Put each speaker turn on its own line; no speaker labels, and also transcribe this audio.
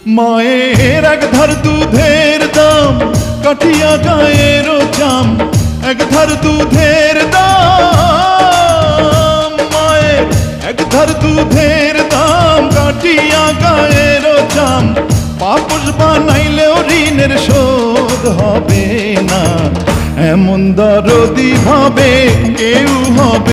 মায়ের এক ধার দুধের দাম কাটিয়া গায়ের চাম, এক ধার দুধের দাম, মায়ের এক ধার দুধের দাম কাটিয়া গায়ের চাম, পাপস বানাইলেও ঋণের শোধ হবে না, এমন দরদি ভাবে কেউ হবে